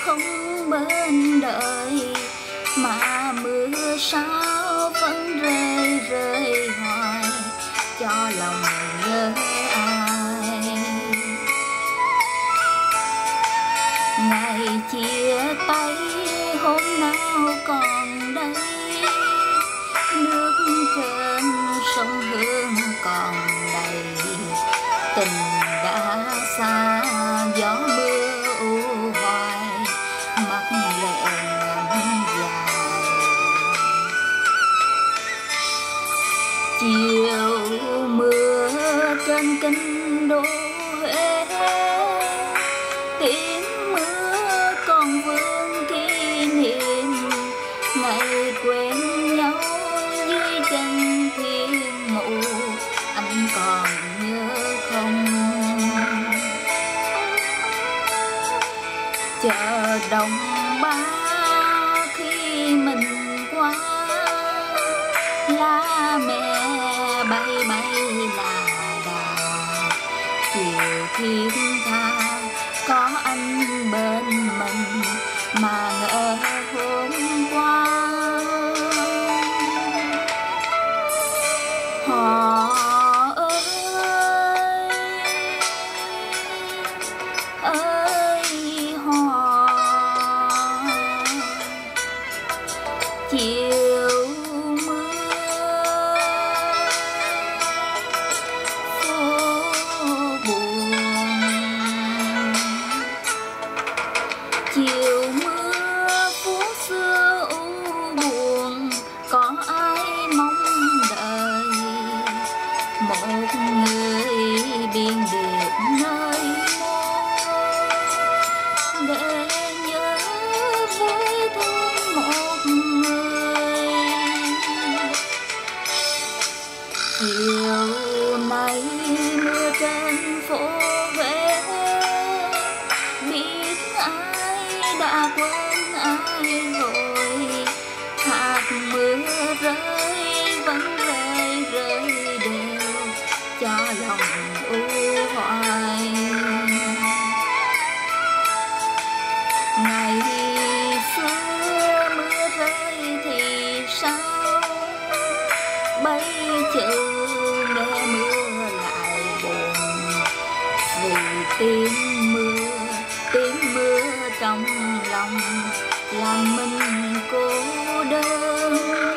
không bên đời, mà mưa sao vẫn rơi rơi hoài cho lòng nhớ ai. Ngày chia tay hôm nào còn đây, nước trên sông Hương còn đầy, tình đã xa gió mưa u hoài, mắt lệ ngắn dài. Chiều mưa trên kinh đô Huế, tiếng mưa còn vương kỷ niệm ngày quen nhau dưới chân thiên mụ. Anh còn nhớ không? Chợ Đông Ba khi mình qua, lá mẹ bay bay là đà. Chiều thiên tha có anh bên mình, mà ngỡ hôm qua họ ơi họ. Chiều mưa phố buồn, chiều mưa phố xưa u buồn, có ai mong đợi một người biên biệt nơi để nhớ với thương một người. Chiều nay mưa trên phố Huế, biết ai đã quên ai rồi. Hạt mưa rơi vẫn rơi rơi đều cho lòng u hoài. Ngày xưa mưa rơi thì sao, bây giờ nghe mưa lại buồn, vì tiếng mưa trong lòng làm mình cô đơn.